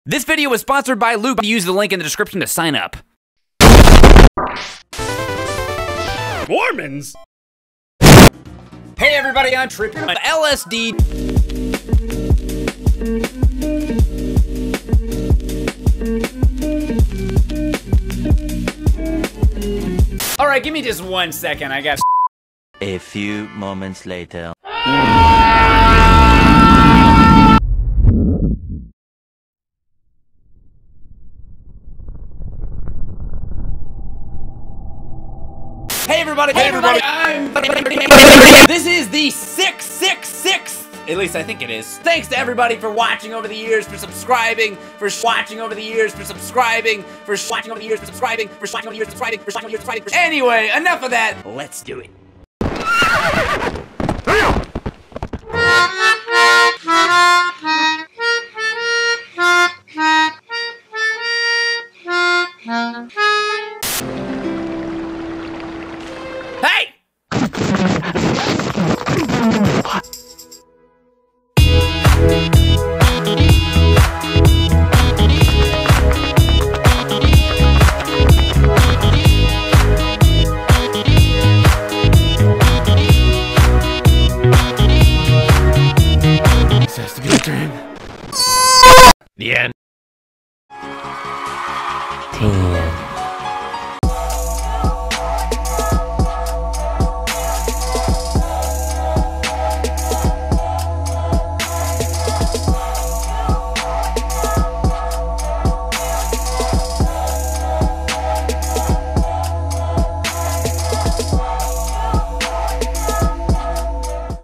This video was sponsored by Loop. Use the link in the description to sign up. Mormons? Hey everybody, I'm tripping on LSD. Alright, give me just 1 second, I got A few moments later. Hey everybody, this is the 666th, at least I think it is. Thanks to everybody for watching over the years, for subscribing, for watching over the years, for subscribing, for watching over the years, for subscribing, for watching over the years, subscribing, for watching over the years, subscribing. Anyway, enough of that. Let's do it. Hey! This has to be a dream. The end. 10